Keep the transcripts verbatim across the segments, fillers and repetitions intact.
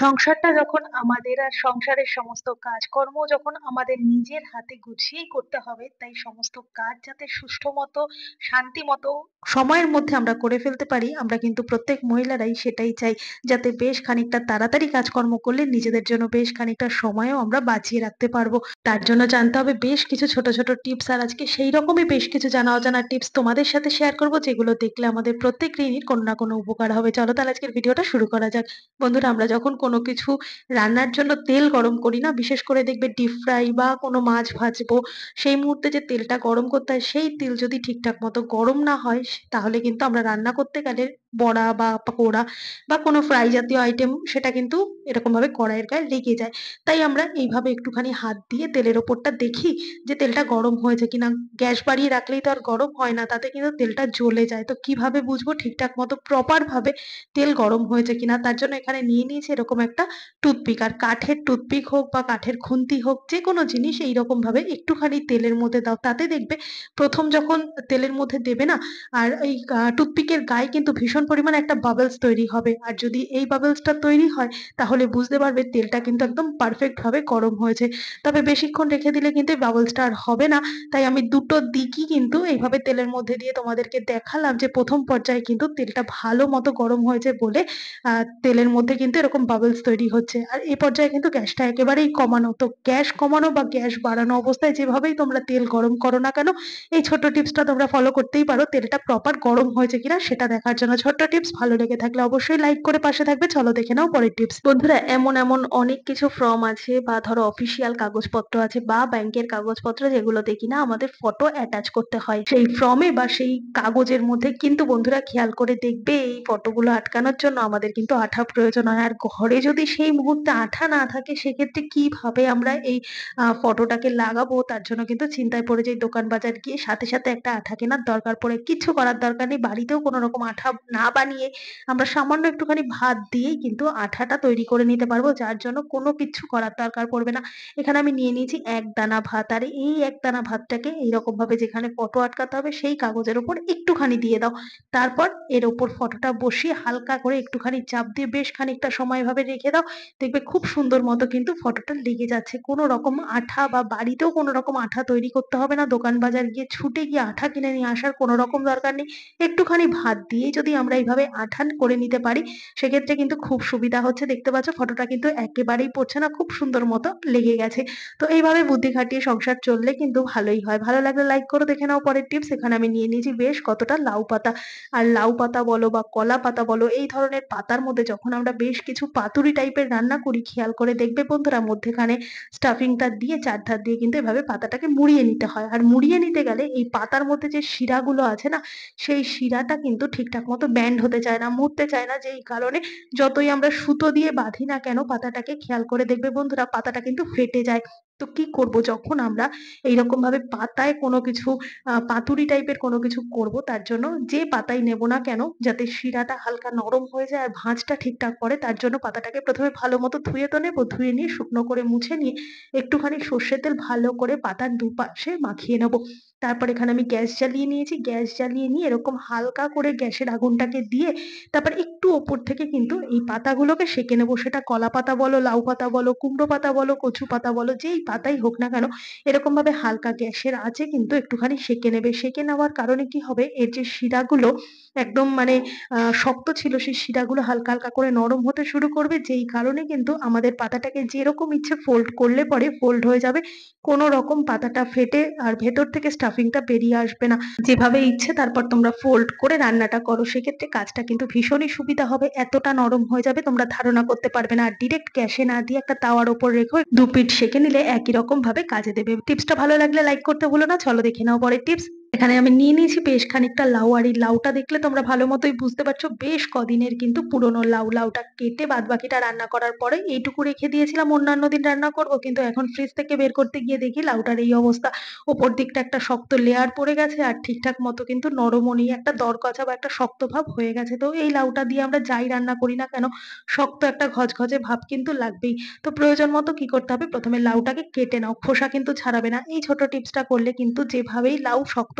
সংসারটা যখন আমাদের আর সংসারের সমস্ত কাজকর্ম যখন আমাদের নিজের হাতে গুছিয়েই করতে হবে, তাই সমস্ত কাজ যাতে সুষ্ঠু মতো, শান্তি মতো, সময়ের মধ্যে আমরা করে ফেলতে পারি, আমরা কিন্তু প্রত্যেক মহিলারাই সেটাই চাই। যাতে বেশ খানিকটা তাড়াতাড়ি কাজকর্ম করলে নিজেদের জন্য বেশ খানিকটা সময়ও আমরা বাঁচিয়ে রাখতে পারবো। তার জন্য জানতে হবে বেশ কিছু ছোট ছোট টিপস, আর আজকে সেই রকমই বেশ কিছু জানা অজানা টিপস তোমাদের সাথে শেয়ার করবো, যেগুলো দেখলে আমাদের প্রত্যেক গৃহিণীর কোনো না কোনো উপকার হবে। চলো তাহলে আজকের ভিডিওটা শুরু করা যাক। বন্ধুরা, আমরা যখন কোনো কিছু রান্নার জন্য তেল গরম করি না, বিশেষ করে দেখবে ডিপ ফ্রাই বা কোনো মাছ ভাজবো, সেই মুহূর্তে যে তেলটা গরম করতে হয়, সেই তেল যদি ঠিকঠাক মতো গরম না হয়, তাহলে কিন্তু আমরা রান্না করতে গেলে বড়া বা পকোড়া বা কোনো ফ্রাই জাতীয় আইটেম, সেটা কিন্তু এরকম ভাবে কড়াইয়ের গায়ে লেগে যায়। তাই আমরা এইভাবে একটুখানি হাত দিয়ে তেলের ওপরটা দেখি যে তেলটা গরম হয়েছে কিনা। গ্যাস বাড়িয়ে রাখলেই তো আর গরম হয় না, তাতে কিন্তু তেলটা জ্বলে যায়। তো কিভাবে বুঝবো ঠিকঠাক মতো প্রপার ভাবে তেল গরম হয়েছে কিনা? তার জন্য এখানে নিয়ে নিয়েছি এরকম একটা টুথপিক। আর কাঠের টুথপিক হোক বা কাঠের খুন্তি হোক, যে কোনো জিনিস এইরকম ভাবে একটুখানি তেলের মধ্যে দাও, তাতে দেখবে প্রথম যখন তেলের মধ্যে দেবে না, আর এই টুথপিকের গায়ে কিন্তু ভীষণ পরিমাণে একটা বাবলস তৈরি হবে। আর যদি এই বাবলসটা তৈরি হয়, তাহলে বুঝতে পারবে তেলটা কিন্তু একদম পারফেক্ট ভাবে গরম হয়েছে। তবে বেশিক্ষণ রেখে দিলে কিন্তু এই বাবলসটা আর হবে না। তাই আমি দুটো দিকই কিন্তু এইভাবে তেলের মধ্যে দিয়ে তোমাদেরকে দেখালাম, যে প্রথম পর্যায়ে কিন্তু তেলটা ভালো মতো গরম হয়েছে বলে আহ তেলের মধ্যে কিন্তু এরকম বাবলস তৈরি হচ্ছে। আর এই পর্যায়ে কিন্তু গ্যাসটা একেবারেই কমানো। তো গ্যাস কমানো বা গ্যাস বাড়ানো অবস্থায় যেভাবেই তোমরা তেল গরম করো না কেন, এই ছোট্ট টিপসটা তোমরা ফলো করতেই পারো, তেলটা প্রপার গরম হয়েছে কিনা সেটা দেখার জন্য। ছোট্ট টিপস ভালো লেগে থাকলে অবশ্যই লাইক করে পাশে থাকবে। চলো দেখে নাও পরের টিপস। বন্ধুরা, এমন এমন অনেক কিছু ফর্ম আছে বা ধরো অফিসিয়াল কাগজপত্র আছে বা ব্যাংকের কাগজপত্র, যেগুলোতে কিনা আমাদের ফটো অ্যাটাচ করতে হয় সেই ফর্মে বা সেই কাগজের মধ্যে। কিন্তু বন্ধুরা, খেয়াল করে দেখবে এই ফটোগুলো আটকানোর জন্য আমাদের কিন্তু আঠা প্রয়োজন হয়। আর ঘরে যদি সেই মুহূর্তে আঠা না থাকে, সেক্ষেত্রে কিভাবে আমরা এই আহ, ফটোটাকে লাগাবো, তার জন্য কিন্তু চিন্তায় পড়ে যাই। দোকান বাজার গিয়ে সাথে সাথে একটা আঠা কেনার দরকার পড়ে। কিছু করার দরকার নেই, বাড়িতেও কোনো রকম আঠা না বানিয়ে আমরা সামান্য একটুখানি ভাত দিয়েই কিন্তু আঠাটা তৈরি করে নিতে পারবো, যার জন্য কোনো কিছু করার দরকার পড়বে না। এখানে আমি নিয়ে নিয়েছি এক দানা ভাত, আর এই এক দানা ভাতটাকে এইরকম ভাবে যেখানে ফটো আটকাতে হবে সেই কাগজের উপর একটুখানি দিয়ে দাও। তারপর এর ওপর ফটোটা বসিয়ে হালকা করে একটুখানি চাপ দিয়ে বেশ খানিকটা সময় ভাবে রেখে দাও। দেখবে খুব সুন্দর মতো কিন্তু ফটোটা লেগে যাচ্ছে। কোনো রকম আঠা বা বাড়িতেও কোনো রকম আঠা তৈরি করতে হবে না, দোকান বাজার গিয়ে ছুটে গিয়ে আঠা কিনে নিয়ে আসার কোনো রকম দরকার নেই। একটুখানি ভাত দিয়ে যদি আমরা এইভাবে আঠা করে নিতে পারি, সেক্ষেত্রে কিন্তু খুব সুবিধা হচ্ছে। দেখতে পাচ্ছ ফটোটা কিন্তু একেবারেই পড়ছে না, খুব সুন্দর মতো লেগে গেছে। তো এইভাবে বুদ্ধি খাটিয়ে সংসার চললে কিন্তু ভালোই হয়। ভালো লাগলে লাইক করো। দেখে নাও পরের টিপস। এখানে আমি নিয়ে নিয়েছি বেশ কতটা লাউ পাতা। আর লাউ পাতা বলো বা কলা পাতা বলো, এই ধরনের পাতার মধ্যে যখন আমরা বেশ কিছু পাতুরি টাইপের রান্না করি, খেয়াল করে দেখবে বন্ধুরা, মধ্যেখানে স্টাফিংটা দিয়ে চারধার দিয়ে কিন্তু এভাবে পাতাটাকে মুড়িয়ে নিতে হয়। আর মুড়িয়ে নিতে গেলে এই পাতার মধ্যে যে শিরাগুলো আছে না, সেই শিরাটা কিন্তু ঠিকঠাক মতো ব্যান্ড হতে চায় না, মুড়তে চায় না। যেই কারণে যতই আমরা সুতো দিয়ে বাঁধি না কেন পাতাটাকে, খেয়াল করে দেখবে বন্ধুরা, পাতাটা কিন্তু ফেটে যায়। তো কি করব, যখন আমরা এইরকম ভাবে পাতায় কোনো কিছু আহ পাতুরি টাইপের কোনো কিছু করব, তার জন্য যে পাতাই নেব না কেন, যাতে শিরাটা হালকা নরম হয়ে যায় আর ভাঁজটা ঠিকঠাক পড়ে, তার জন্য পাতাটাকে প্রথমে ভালো মতো ধুয়ে তো নেবো। ধুয়ে নিয়ে শুকনো করে মুছে নিয়ে একটুখানি সর্ষের তেল ভালো করে পাতার দুপাশে মাখিয়ে নেবো। তারপর এখানে আমি গ্যাস জ্বালিয়ে নিয়েছি। গ্যাস জ্বালিয়ে নিয়ে এরকম হালকা করে গ্যাসের আগুনটাকে দিয়ে তারপর একটু ওপর থেকে কিন্তু এই পাতাগুলোকে সেঁকে নেবো। সেটা কলা পাতা বলো, লাউ পাতা বলো, কুমড়ো পাতা বলো, কচু পাতা বলো, যেই পাতাই হোক না কেন, এরকম ভাবে হালকা গ্যাসের আঁচে কিন্তু একটুখানি সেঁকে নেবে। সেঁকে নেওয়ার কারণে কি হবে, এর যে শিরাগুলো একদম মানে আহ শক্ত ছিল, সেই শিরাগুলো হালকা হালকা করে নরম হতে শুরু করবে, যেই কারণে কিন্তু আমাদের পাতাটাকে যেরকম ইচ্ছে ফোল্ড করলে পরে ফোল্ড হয়ে যাবে। কোনো রকম পাতাটা ফেটে আর ভেতর থেকে স্টাফিংটা বেরিয়ে আসবে না। যেভাবে ইচ্ছে তারপর তোমরা ফোল্ড করে রান্নাটা করো, সেক্ষেত্রে কাজটা কিন্তু ভীষণই সুবিধা হবে। এতটা নরম হয়ে যাবে তোমরা ধারণা করতে পারবে না। আর ডিরেক্ট গ্যাসে না দিয়ে একটা তাওয়ার ওপর রেখে দু পিঠ সেঁকে নিলে একই রকম ভাবে কাজে দেবে। টিপসটা ভালো লাগলে লাইক করতে ভুলো না। চলো দেখে নাও পরের টিপস। এখানে আমি নিয়ে নিয়েছি বেশ খানিকটা লাউ। আর এই লাউটা দেখলে তোমরা ভালো মতোই বুঝতে পারছো বেশ কদিনের কিন্তু পুরনো লাউ। লাউটা কেটে বাদ বাকিটা রান্না করার পরে এইটুকু রেখে দিয়েছিলাম অন্যান্য দিন রান্না করব, কিন্তু এখন ফ্রিজ থেকে বের করতে গিয়ে দেখি লাউটার এই অবস্থা। ওপর দিকটা একটা শক্ত লেয়ার পড়ে গেছে, আর ঠিকঠাক মতো কিন্তু নরমও নেই, একটা দরকচা বা একটা শক্ত ভাব হয়ে গেছে। তো এই লাউটা দিয়ে আমরা যাই রান্না করি না কেন, শক্ত একটা ঘচঘচে ভাব কিন্তু লাগবেই। তো প্রয়োজন মতো কি করতে হবে, প্রথমে লাউটাকে কেটে নাও, খোসা কিন্তু ছাড়াবে না। এই ছোট টিপসটা করলে কিন্তু যেভাবেই লাউ শক্ত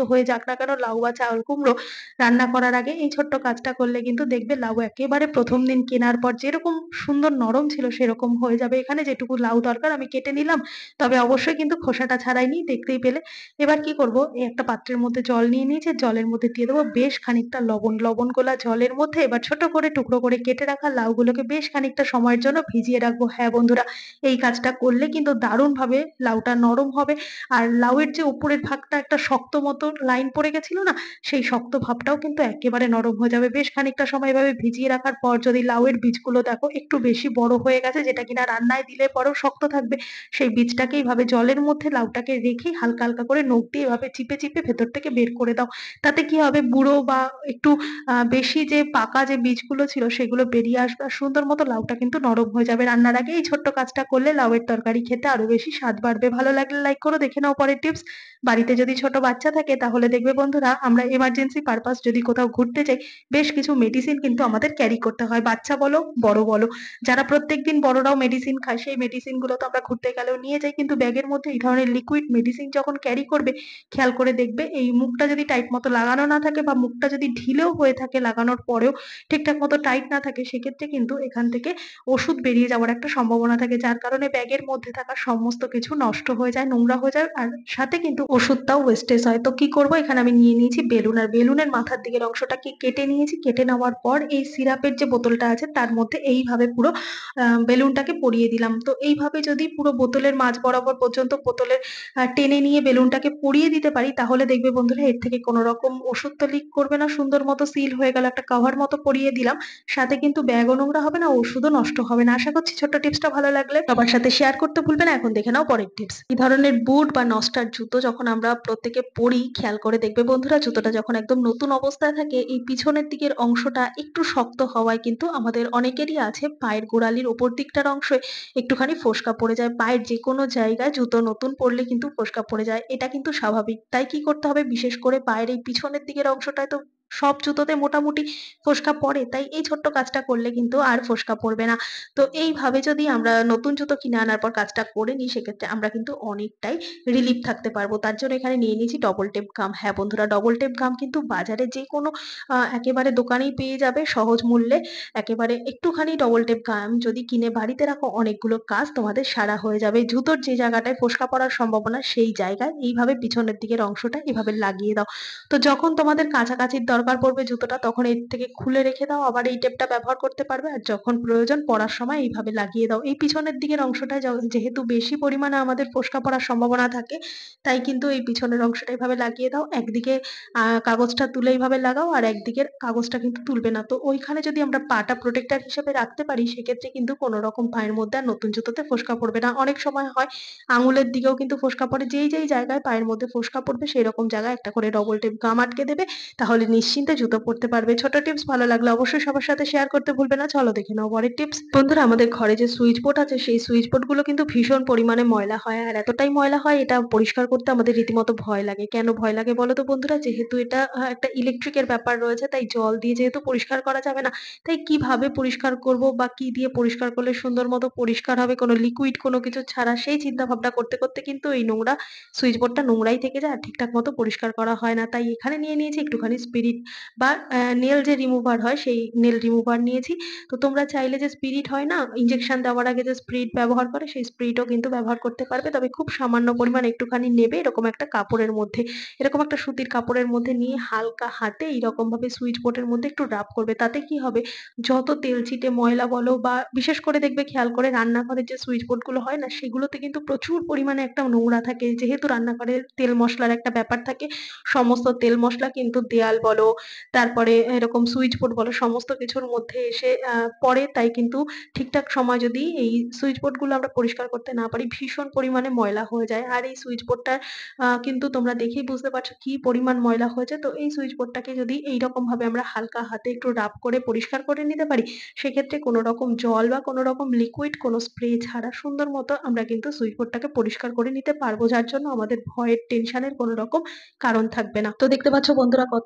হয়ে যাক না কেন, লাউ বা চাল কুমড়ো রান্না করার আগে এই ছোট্ট কাজটা করলে কিন্তু দেখবে লাউ একেবারে প্রথম দিন কেনার পর যেরকম সুন্দর নরম ছিল সেরকম হয়ে যাবে। এখানে যেটুকু লাউ দরকার আমি কেটে নিলাম, তবে অবশ্যই কিন্তু খোসাটা ছাড়াইনি, দেখতেই পেলে। এবার কি করব, এই একটা পাত্রের মধ্যে জল নিয়ে নিয়েছি, জলের মধ্যে দিয়ে দেবো বেশ খানিকটা লবণ। লবণ গোলা জলের মধ্যে এবার ছোট করে টুকরো করে কেটে রাখা লাউগুলোকে বেশ খানিকটা সময়ের জন্য ভিজিয়ে রাখবো। হ্যাঁ বন্ধুরা, এই কাজটা করলে কিন্তু দারুণ ভাবে লাউটা নরম হবে। আর লাউয়ের যে উপরের ভাগটা একটা শক্ত মতো লাইন পড়ে গেছিল না, সেই শক্ত ভাবটাও কিন্তু একেবারে নরম হয়ে যাবে। বেশ খানিকটা সময় এভাবে ভিজিয়ে রাখার পর যদি লাউয়ের বীজগুলো দেখো একটু বেশি বড় হয়ে গেছে, যেটা কিনা রান্নায় দিলে পরেও শক্ত থাকবে, সেই বীজটাকে এইভাবে জলের মধ্যে লাউটাকে রেখে হালকা হালকা করে নখ দিয়ে এভাবে চিপে চিপে ভেতর থেকে বের করে দাও। তাতে কি হবে, বুড়ো বা একটু আহ বেশি যে পাকা যে বীজগুলো ছিল সেগুলো বেরিয়ে আসবে, আর সুন্দর মতো লাউটা কিন্তু নরম হয়ে যাবে। রান্নার আগে এই ছোট্ট কাজটা করলে লাউয়ের তরকারি খেতে আরো বেশি স্বাদ বাড়বে। ভালো লাগলে লাইক করো, দেখে নাও পরের টিপস। বাড়িতে যদি ছোট বাচ্চা থাকে তাহলে দেখবে বন্ধুরা, আমরা এমার্জেন্সি পারপাস যদি কোথাও ঘুরতে যাই, বেশ কিছু মেডিসিন কিন্তু আমাদের ক্যারি করতে হয়, বাচ্চা বলো বড় বলো। যারা প্রত্যেকদিন বড়রাও মেডিসিন খায়, সেই মেডিসিন গুলো তো আমরা ঘুরতে গেলেও নিয়ে যাই, কিন্তু ব্যাগের মধ্যে এই ধরনের লিকুইড মেডিসিন যখন ক্যারি করবে, খেয়াল করে দেখবে এই মুখটা যদি টাইট মতো লাগানো না থাকে বা মুখটা যদি ঢিলেও হয়ে থাকে লাগানোর পরেও ঠিকঠাক মতো টাইট না থাকে, সেক্ষেত্রে কিন্তু এখান থেকে ওষুধ বেরিয়ে যাওয়ার একটা সম্ভাবনা থাকে, যার কারণে ব্যাগের মধ্যে থাকা সমস্ত কিছু নষ্ট হয়ে যায়, নোংরা হয়ে যায়, আর সাথে কিন্তু ওষুধটাও ওয়েস্টেজ হয়। তো কি করব, এখানে আমি নিয়ে নিয়েছি বেলুন, আর বেলুনের মাথার দিকের অংশটাকে কেটে নিয়েছি। কেটে নেওয়ার পর এই সিরাপের যে বোতলটা আছে তার মধ্যে এইভাবে পুরো আহ, বেলুনটাকে পরিয়ে দিলাম। তো এইভাবে যদি পুরো বোতলের মাঝ বরাবর পর্যন্ত বোতলের আহ, টেনে নিয়ে বেলুনটাকে পরিয়ে দিতে পারি, তাহলে দেখবে বন্ধুরা এর থেকে কোনো রকম ওষুধ তো লিক করবে না, সুন্দর মতো সিল হয়ে গেল, একটা কভার মতো পরিয়ে দিলাম। সাথে কিন্তু ব্যাগও নোংরা হবে না, ওষুধও নষ্ট হবে না। আশা করছি ছোট্ট টিপসটা ভালো লাগলে সবার সাথে শেয়ার করতে ভুলবে না। এখন দেখে নাও পরের টিপস। এই ধরনের বুট বা নস্টার জুতো যখন আমরা প্রত্যেকে পরি, খেয়াল করে দেখবে বন্ধুরা, জুতোটা যখন একদম নতুন অবস্থায় থাকে, এই পিছনের দিকের অংশটা একটু শক্ত হওয়ায় কিন্তু আমাদের অনেকেরই আছে পায়ের গোড়ালির ওপর দিকটার অংশে একটুখানি ফোস্কা পড়ে যায়। পায়ের যে কোনো জায়গায় জুতো নতুন পরলে কিন্তু ফোস্কা পড়ে যায়, এটা কিন্তু স্বাভাবিক। তাই কি করতে হবে, বিশেষ করে পায়ের এই পিছনের দিকের অংশটায় তো সব জুতোতে মোটামুটি ফোস্কা পড়ে, তাই এই ছোট্ট কাজটা করলে কিন্তু আর ফোস্কা পড়বে না। তো এইভাবে যদি আমরা নতুন জুতো কিনে আনার পর কাজটা করে নিই, সেক্ষেত্রে আমরা কিন্তু অনেকটাই রিলিফ থাকতে পারবো। তার জন্য এখানে নিয়ে নিয়েছি ডবল টেপ গাম। হ্যাঁ বন্ধুরা, ডবল টেপ গাম কিন্তু বাজারে যে কোনো আহ, একেবারে দোকানেই পেয়ে যাবে সহজ মূল্যে। একেবারে একটুখানি ডবল টেপ গাম যদি কিনে বাড়িতে রাখো, অনেকগুলো কাজ তোমাদের সারা হয়ে যাবে। জুতোর যে জায়গাটায় ফোস্কা পড়ার সম্ভাবনা, সেই জায়গায় এইভাবে পিছনের দিকের অংশটা এভাবে লাগিয়ে দাও। তো যখন তোমাদের কাছাকাছির দরকার পড়বে জুতোটা, তখন এর থেকে খুলে রেখে দাও, আবার এই টেপটা ব্যবহার করতে পারবে। আর যখন প্রয়োজন পড়ার সময় এইভাবে লাগিয়ে দাও। এই পিছনের দিকের অংশটা য- যেহেতু বেশি পরিমাণে আমাদের ফোস্কা পড়ার সম্ভাবনা থাকে, তাই কিন্তু এই পিছনের অংশটা এইভাবে লাগিয়ে দাও। একদিকে আহ কাগজটা তুলে এইভাবে লাগাও, আর একদিকের কাগজটা কিন্তু তুলবে না। তো ওইখানে যদি আমরা পাটা প্রোটেক্টর হিসেবে রাখতে পারি, সেক্ষেত্রে কিন্তু কোনো রকম পায়ের মধ্যে আর নতুন জুতোতে ফোস্কা পড়বে না। অনেক সময় হয় আঙুলের দিকেও কিন্তু ফোস্কা পড়ে, যেই যেই জায়গায় পায়ের মধ্যে ফোস্কা পড়বে সেই রকম জায়গায় একটা করে ডবল টেপ গাম আটকে দেবে, তাহলে নিশ্চিন্তে জুতো পরতে পারবে। ছোট টিপস ভালো লাগলে অবশ্যই সবার সাথে শেয়ার করতে ভুলবে না। চলো দেখে নাও পরের টিপস। বন্ধুরা, আমাদের ঘরে যে সুইচ বোর্ড আছে, সেই সুইচ বোর্ড গুলো কিন্তু ভীষণ পরিমাণে ময়লা হয়, আর এতটাই ময়লা হয় এটা পরিষ্কার করতে আমাদের রীতিমতো ভয় লাগে। কেন ভয় লাগে বলো তো বন্ধুরা, যেহেতু এটা আহ, একটা ইলেকট্রিকের ব্যাপার রয়েছে, তাই জল দিয়ে যেহেতু পরিষ্কার করা যাবে না, তাই কিভাবে পরিষ্কার করব বা কি দিয়ে পরিষ্কার করলে সুন্দর মতো পরিষ্কার হবে কোনো লিকুইড কোনো কিছু ছাড়া, সেই চিন্তা ভাবনা করতে করতে কিন্তু এই নোংরা সুইচ বোর্ডটা নোংরাই থেকে যায় আর ঠিকঠাক মতো পরিষ্কার করা হয় না। তাই এখানে নিয়ে নিয়েছি একটুখানি স্পিরিট বা নেল যে রিমুভার হয়, সেই নেল রিমুভার নিয়েছি। তো তোমরা চাইলে যে স্পিরিট হয় না, ইনজেকশন দেওয়ার আগে যে স্পিরিট ব্যবহার করে, সেই স্পিরিটও কিন্তু ব্যবহার করতে পারবে, তবে খুব সামান্য পরিমাণ একটুখানি নেবে, এরকম একটা কাপড়ের মধ্যে, এরকম একটা সুতির কাপড়ের মধ্যে নিয়ে হালকা হাতে এইরকম ভাবে সুইচ বোর্ডের মধ্যে একটু রাব করবে। তাতে কি হবে, যত তেল ছিটে ময়লা বলো বা বিশেষ করে দেখবে খেয়াল করে রান্নাঘরের যে সুইচ বোর্ড গুলো হয় না, সেগুলোতে কিন্তু প্রচুর পরিমাণে একটা নোংরা থাকে। যেহেতু রান্নাঘরে তেল মশলার একটা ব্যাপার থাকে, সমস্ত তেল মশলা কিন্তু দেয়াল বলো, তারপরে এরকম সুইচ বোর্ড বলো, সমস্ত কিছুর মধ্যে এসে আহ, পড়ে। তাই কিন্তু ঠিকঠাক সময় যদি এই সুইচ বোর্ড গুলো আমরা পরিষ্কার করতে না পারি, ভীষণ পরিমাণে ময়লা হয়ে যায়। আর এই সুইচ বোর্ডটা কিন্তু তোমরা দেখেই বুঝতে পারছো কি পরিমাণ ময়লা হয়েছে। তো এই সুইচ বোর্ডটাকে যদি এইরকম ভাবে আমরা হালকা হাতে একটু রাব করে পরিষ্কার করে নিতে পারি, সেক্ষেত্রে কোনো রকম জল বা কোনো রকম লিকুইড কোনো স্প্রে ছাড়া সুন্দর মতো আমরা কিন্তু সুইচ বোর্ডটাকে পরিষ্কার করে নিতে পারবো, যার জন্য আমাদের ভয়ের টেনশনের কোনো রকম কারণ থাকবে না। তো দেখতে পাচ্ছ বন্ধুরা, কত সুন্দর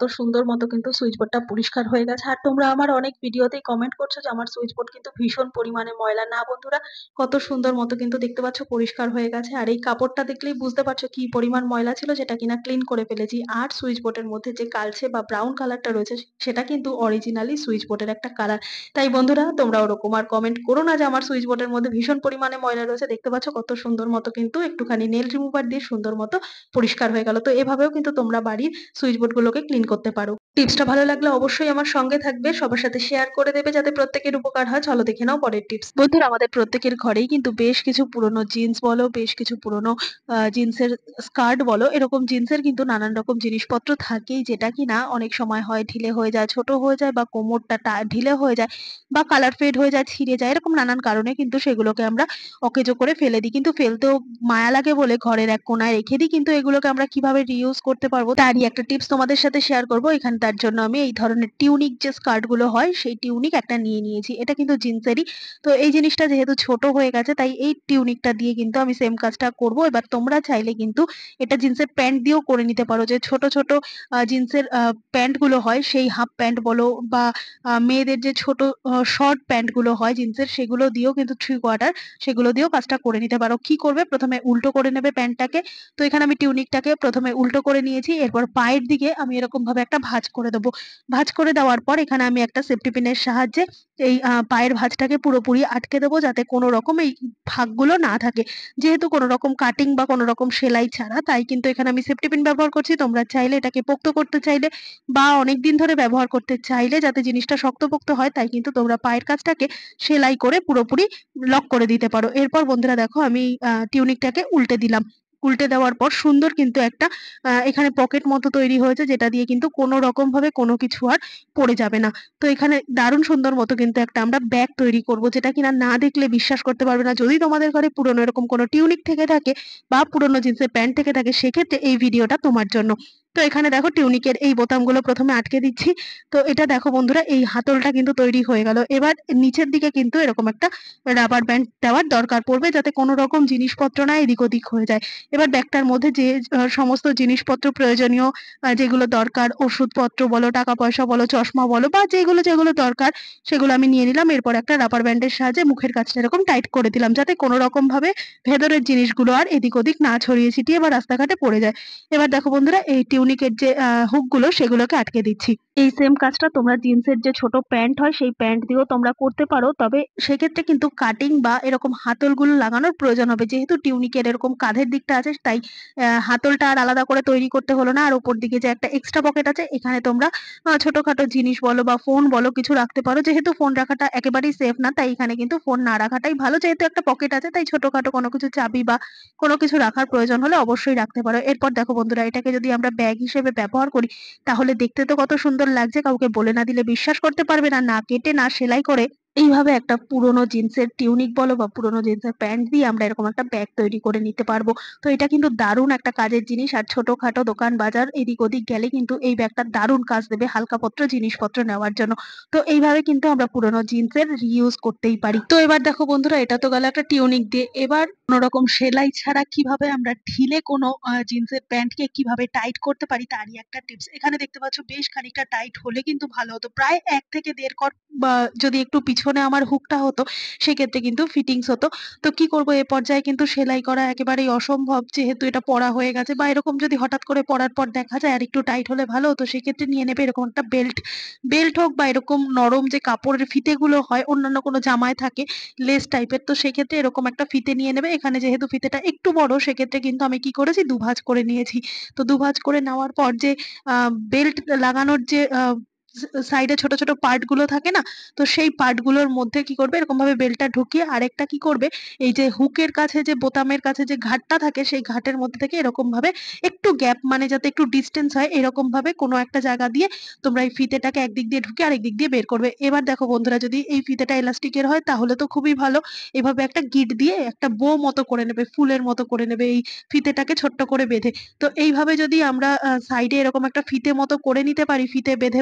মতো কিন্তু সুইচ বোর্ডটা পরিষ্কার হয়ে গেছে। আর তোমরা আমার অনেক ভিডিওতেই কমেন্ট করছো যে আমার সুইচ বোর্ড কিন্তু ভীষণ পরিমাণে ময়লা। না বন্ধুরা, কত সুন্দর মতো কিন্তু দেখতে পাচ্ছ পরিষ্কার হয়ে গেছে। আর এই কাপড়টা দেখলেই বুঝতে পারছো কি পরিমাণ ময়লা ছিল, যেটা কিনা ক্লিন করে ফেলেছি। আর সুইচ বোর্ডের মধ্যে যে কালচে বা ব্রাউন কালারটা রয়েছে সেটা কিন্তু অরিজিনালি সুইচ বোর্ডের একটা কালার। তাই বন্ধুরা, তোমরা ওরকম আর কমেন্ট করো না যে আমার সুইচ বোর্ডের মধ্যে ভীষণ পরিমাণে ময়লা রয়েছে। দেখতে পাচ্ছ কত সুন্দর মতো কিন্তু একটুখানি নেল রিমুভার দিয়ে সুন্দর মতো পরিষ্কার হয়ে গেল। তো এভাবেও কিন্তু তোমরা বাড়ির সুইচ বোর্ড গুলোকে ক্লিন করতে পারো। টিপসটা ভালো লাগলে অবশ্যই আমার সঙ্গে থাকবে, সবার সাথে শেয়ার করে দেবে যাতে প্রত্যেকের উপকার হয়। চলো দেখে নাও পরের টিপস। বন্ধুরা, আমাদের প্রত্যেকের ঘরেই কিন্তু বেশ কিছু পুরনো জিন্স বলো, বেশ কিছু পুরনো আহ, জিন্সের স্কার্ট বলো, এরকম জিন্সের কিন্তু নানান রকম জিনিসপত্র থাকেই, যেটা কিনা অনেক সময় হয় ঢিলে হয়ে যায়, ছোট হয়ে যায়, বা কোমরটা টা- ঢিলে হয়ে যায়, বা কালার ফেড হয়ে যায়, ছিঁড়ে যায়, এরকম নানান কারণে কিন্তু সেগুলোকে আমরা অকেজো করে ফেলে দিই। কিন্তু ফেলতেও মায়া লাগে বলে ঘরের এক কোনায় রেখে দিই। কিন্তু এগুলোকে আমরা কিভাবে রিইউজ করতে পারবো তারই একটা টিপস তোমাদের সাথে শেয়ার করবো এখানে। তার জন্য আমি এই ধরনের টিউনিক যে স্কার্ট গুলো হয় সেই টিউনিক একটা নিয়ে নিয়েছি। এটা কিন্তু জিন্সেরই। তো এই জিনিসটা যেহেতু ছোট হয়ে গেছে তাই এই টিউনিকটা দিয়ে কিন্তু আমি সেম কাজটা করব। এবার তোমরা চাইলে কিন্তু এটা জিন্সের প্যান্ট দিয়েও করে নিতে পারো। যে ছোট ছোট জিন্সের প্যান্ট গুলো হয়, সেই হাফ প্যান্ট বলো, বা আহ, মেয়েদের যে ছোট শর্ট প্যান্ট গুলো হয় জিন্সের, সেগুলো দিয়েও কিন্তু থ্রি কোয়ার্টার, সেগুলো দিয়েও কাজটা করে নিতে পারো। কি করবে, প্রথমে উল্টো করে নেবে প্যান্টটাকে। তো এখানে আমি টিউনিকটাকে প্রথমে উল্টো করে নিয়েছি, এরপর পায়ের দিকে আমি এরকম ভাবে একটা ভাঁজ করে দেবো। ভাঁজ করে দেওয়ার পর এখানে আমি একটা সেফটি পিনের সাহায্যে এই আহ, পায়ের ভাঁজটাকে পুরোপুরি আটকে দেবো, যাতে কোনো রকম এই ফাঁকগুলো না থাকে। যেহেতু কোনো রকম কাটিং বা কোনো রকম সেলাই ছাড়া, তাই কিন্তু এখানে আমি সেফটি পিন ব্যবহার করছি। তোমরা চাইলে এটাকে পোক্ত করতে চাইলে বা অনেক দিন ধরে ব্যবহার করতে চাইলে, যাতে জিনিসটা শক্তপোক্ত হয়, তাই কিন্তু তোমরা পায়ের কাছটাকে সেলাই করে পুরোপুরি লক করে দিতে পারো। এরপর বন্ধুরা দেখো, আমি আহ, টিউনিকটাকে উল্টে দিলাম। উল্টে দেওয়ার পর সুন্দর কিন্তু একটা আহ, এখানে পকেট মতো তৈরি হয়েছে, যেটা দিয়ে কিন্তু কোনো রকম ভাবে কোনো কিছু আর পড়ে যাবে না। তো এখানে দারুণ সুন্দর মতো কিন্তু একটা আমরা ব্যাগ তৈরি করব, যেটা কিনা না দেখলে বিশ্বাস করতে পারবে না। যদি তোমাদের ঘরে পুরনো এরকম কোনো টিউনিক থেকে থাকে বা পুরনো জিন্সের প্যান্ট থেকে থাকে, সেক্ষেত্রে এই ভিডিওটা তোমার জন্য। তো এখানে দেখো টিউনিকের এই বোতামগুলো প্রথমে আটকে দিচ্ছি। তো এটা দেখো বন্ধুরা, এই হাতলটা কিন্তু তৈরি হয়ে গেল। এবার নিচের দিকে কিন্তু এরকম একটা রাবার ব্যান্ড দেওয়ার দরকার পড়বে, যাতে কোনো রকম জিনিসপত্র না এদিক ওদিক হয়ে যায়। এবার ব্যাগটার মধ্যে যে আহ, সমস্ত জিনিসপত্র প্রয়োজনীয়, আহ, যেগুলো দরকার, ওষুধপত্র বলো, টাকা পয়সা বলো, চশমা বলো, বা যেগুলো যেগুলো দরকার সেগুলো আমি নিয়ে নিলাম। এরপর একটা রাবার ব্যান্ডের সাহায্যে মুখের কাছটা এরকম টাইট করে দিলাম, যাতে কোনো রকম ভাবে ভেতরের জিনিসগুলো আর এদিক ওদিক না ছড়িয়ে ছিটিয়ে বা রাস্তাঘাটে পড়ে যায়। এবার দেখো বন্ধুরা, এই টিউনিকের যে হুক গুলো সেগুলোকে আটকে দিচ্ছি। এই সেম কাজটা তোমরা জিন্সের যে ছোট প্যান্ট হয় সেই প্যান্ট দিয়েও তোমরা করতে পারো, তবে সেক্ষেত্রে কিন্তু কাটিং বা এরকম হাতলগুলো লাগানোর প্রয়োজন হবে। যেহেতু টিউনিকের এরকম কাঁধের দিকটা আছে, তাই আহ, হাতলটা আর আলাদা করে তৈরি করতে হলো না। আর উপর দিকে যে একটা এক্সট্রা পকেট আছে, এখানে তোমরা আহ, ছোটখাটো জিনিস বলো বা ফোন বলো কিছু রাখতে পারো। যেহেতু ফোন রাখাটা একেবারেই সেফ না, তাই এখানে কিন্তু ফোন না রাখাটাই ভালো। যেহেতু একটা পকেট আছে, তাই ছোটখাটো কোনো কিছু চাবি বা কোনো কিছু রাখার প্রয়োজন হলে অবশ্যই রাখতে পারো। এরপর দেখো বন্ধুরা, এটাকে যদি আমরা ব্যাগ হিসেবে ব্যবহার করি, তাহলে দেখতে তো কত সুন্দর লাগছে, কাউকে বলে না দিলে বিশ্বাস করতে পারবে না। না কেটে না সেলাই করে এইভাবে একটা পুরোনো জিন্সের টিউনিক বলো বা পুরোনো জিন্সের প্যান্ট দিয়ে আমরা এরকম একটা ব্যাগ তৈরি করে নিতে পারবো। তো এটা কিন্তু দারুণ একটা কাজের জিনিস। আর ছোটখাটো দোকান বাজার এদিক ওদিক গেলে কিন্তু এই ব্যাগটা দারুণ কাজ দেবে হালকাপত্র জিনিসপত্র নেওয়ার জন্য। তো এইভাবে কিন্তু আমরা পুরোনো জিন্সের রিইউজ করতেই পারি। তো এবার দেখো বন্ধুরা, এটা তো গেল একটা টিউনিক দিয়ে। এবার কোনো রকম সেলাই ছাড়া কিভাবে আমরা ঢিলে কোনো জিন্সের প্যান্টকে কিভাবে টাইট করতে পারি তারই একটা টিপস। এখানে দেখতে পাচ্ছ বেশ খানিকটা টাইট হলে কিন্তু ভালো হতো, প্রায় এক থেকে দেড় কট, বা যদি একটু পিছনে আমার হুকটা হতো সেক্ষেত্রে কিন্তু ফিটিংস হতো। তো কি করব, এ পর্যায়ে কিন্তু সেলাই করা একেবারেই অসম্ভব, যেহেতু এটা পড়া হয়ে গেছে। বা এরকম যদি হঠাৎ করে পরার পর দেখা যায় আর একটু টাইট হলে ভালো হতো, সেক্ষেত্রে নিয়ে নেবে এরকম একটা বেল্ট। বেল্ট হোক বা এরকম নরম যে কাপড়ের ফিতেগুলো হয় অন্যান্য কোনো জামায় থাকে, লেস টাইপের, তো সেক্ষেত্রে এরকম একটা ফিতে নিয়ে নেবে। এখানে যেহেতু ফিতেটা একটু বড়, সেক্ষেত্রে কিন্তু আমি কি করেছি, দুভাঁজ করে নিয়েছি। তো দুভাঁজ করে নেওয়ার পর যে আহ বেল্ট লাগানোর যে আহ সাইডে ছোট ছোট পার্ট গুলো থাকে না, তো সেই পার্ট গুলোর মধ্যে কি করবে, এরকম ভাবে বেল্টটা ঢুকিয়ে আরেকটা কি করবে, এই যে হুকের কাছে যে বোতামের কাছে যে ঘাটটা থাকে, সেই ঘাটের মধ্যে থেকে এরকম ভাবে একটু গ্যাপ, মানে যাতে একটু ডিস্টেন্স হয়, এরকম ভাবে কোনো একটা জায়গা দিয়ে তোমরা এই ফিতেটাকে একদিক দিয়ে ঢুকে আরেক দিক দিয়ে বের করবে। এবার দেখো বন্ধুরা, যদি এই ফিতেটা এলাস্টিকের হয় তাহলে তো খুবই ভালো। এভাবে একটা গিট দিয়ে একটা বো মতো করে নেবে, ফুলের মতো করে নেবে এই ফিতেটাকে ছোট্ট করে বেঁধে। তো এইভাবে যদি আমরা সাইডে এরকম একটা ফিতে মতো করে নিতে পারি, ফিতে বেঁধে বো মতো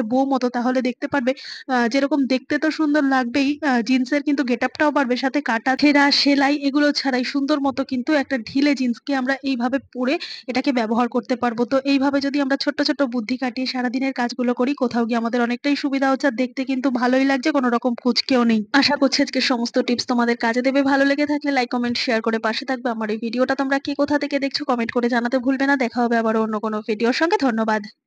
তো তাহলে দেখতে পারবে আ যেরকম দেখতে তো সুন্দর লাগবেই, আ জিন্সের কিন্তু গেটআপটাও বাড়বে। সাথে কাটা ছেঁড়া, সেলাই এগুলো ছাড়াই সুন্দর মতো কিন্তু একটা ঢিলে জিন্সকে আমরা এইভাবে পরে এটাকে ব্যবহার করতে পারবো। তো এইভাবে যদি আমরা ছোট্ট, ছোট্ট বুদ্ধি খাটিয়ে সারাদিনের কাজগুলো করি, কোথাও গিয়ে আমাদের অনেকটাই সুবিধা হচ্ছে। আর দেখতে কিন্তু ভালোই লাগছে, কোনো রকম কুঁচকেও নেই। আশা করছি আজকের সমস্ত টিপস তোমাদের কাজে দেবে। ভালো লেগে থাকলে লাইক, কমেন্ট, শেয়ার করে পাশে থাকবে। আমার এই ভিডিওটা তোমরা কে কোথা থেকে দেখছো কমেন্ট করে জানাতে ভুলবে না। দেখা হবে আবারও অন্য কোনো ভিডিওর সঙ্গে। ধন্যবাদ।